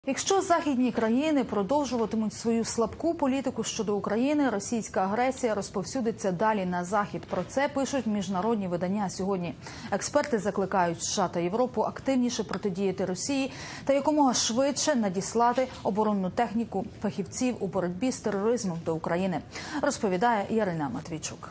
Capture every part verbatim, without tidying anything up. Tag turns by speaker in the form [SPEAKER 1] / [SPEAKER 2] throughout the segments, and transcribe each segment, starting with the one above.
[SPEAKER 1] Якщо західні країни продовжуватимуть свою слабку політику щодо України, російська агресія розповсюдиться далі на Захід. Про це пишуть міжнародні видання сьогодні. Експерти закликають США та Європу активніше протидіяти Росії та якомога швидше надіслати оборонну техніку фахівців у боротьбі з тероризмом до України, розповідає Ярина Матвійчук.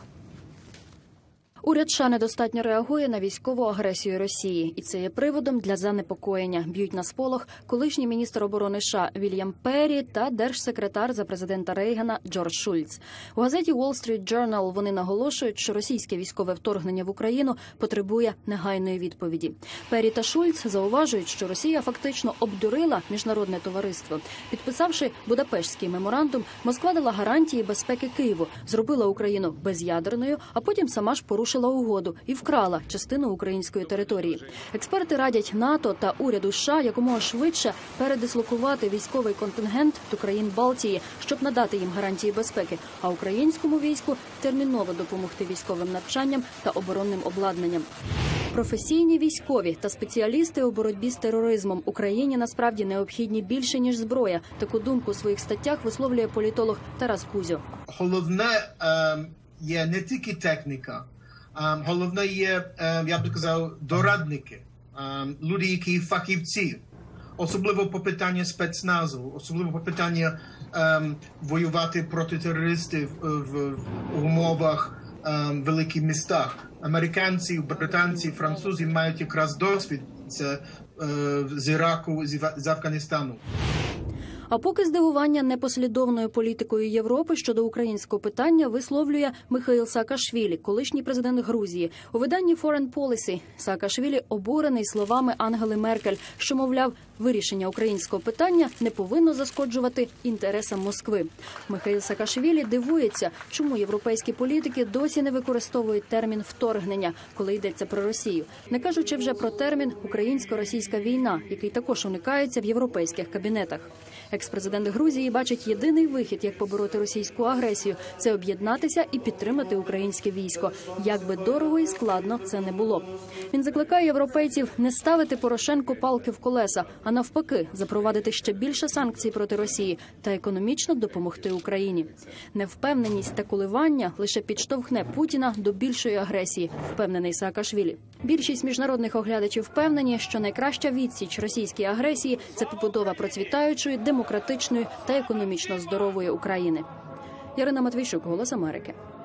[SPEAKER 2] Уряд США недостатньо реагує на військову агресію Росії. І це є приводом для занепокоєння. Б'ють на сполох колишній міністр оборони США Вільям Перрі та держсекретар за президента Рейгана Джордж Шульц. У газеті Wall Street Journal вони наголошують, що російське військове вторгнення в Україну потребує негайної відповіді. Перрі та Шульц зауважують, що Росія фактично обдурила міжнародне товариство. Підписавши Будапештський меморандум, Москва дала гарантії безпеки Києву, зробила Україну без'ядерною, а потім сама ж порушила угоду і вкрала частину української території. Експерти радять НАТО та уряду США якомога швидше передислокувати військовий контингент до країн Балтії, щоб надати їм гарантії безпеки, а українському війську терміново допомогти військовим навчанням та оборонним обладнанням. Професійні військові та спеціалісти у боротьбі з тероризмом Україні насправді необхідні більше, ніж зброя. Таку думку у своїх статтях висловлює політолог Тарас Кузьо.
[SPEAKER 3] Головне е, є не тільки техніка. Um, головне є, uh, я б сказав, дорадники, um, люди, які фахівці, особливо по питанню спецназу, особливо по питанню um, воювати проти терористів в, в умовах um, великих містах. Американці, британці, французи мають якраз досвід це, uh, з Іраку, з, з Афганістану.
[SPEAKER 2] А поки здивування непослідовною політикою Європи щодо українського питання висловлює Михаїл Саакашвілі, колишній президент Грузії. У виданні Foreign Policy Саакашвілі обурений словами Ангели Меркель, що, мовляв, вирішення українського питання не повинно зашкоджувати інтересам Москви. Михаїл Саакашвілі дивується, чому європейські політики досі не використовують термін «вторгнення», коли йдеться про Росію. Не кажучи вже про термін «українсько-російська війна», який також уникається в європейських кабінетах. Екс-президент Грузії бачить єдиний вихід, як побороти російську агресію – це об'єднатися і підтримати українське військо. Як би дорого і складно це не було. Він закликає європейців не ставити Порошенку палки в колеса, а навпаки запровадити ще більше санкцій проти Росії та економічно допомогти Україні. Невпевненість та коливання лише підштовхне Путіна до більшої агресії, впевнений Саакашвілі. Більшість міжнародних оглядачів впевнені, що найкраща відсіч російській агресії – це побудова процвітаючої, демократичної та економічно здорової України. Ярина Матвійчук, Голос Америки.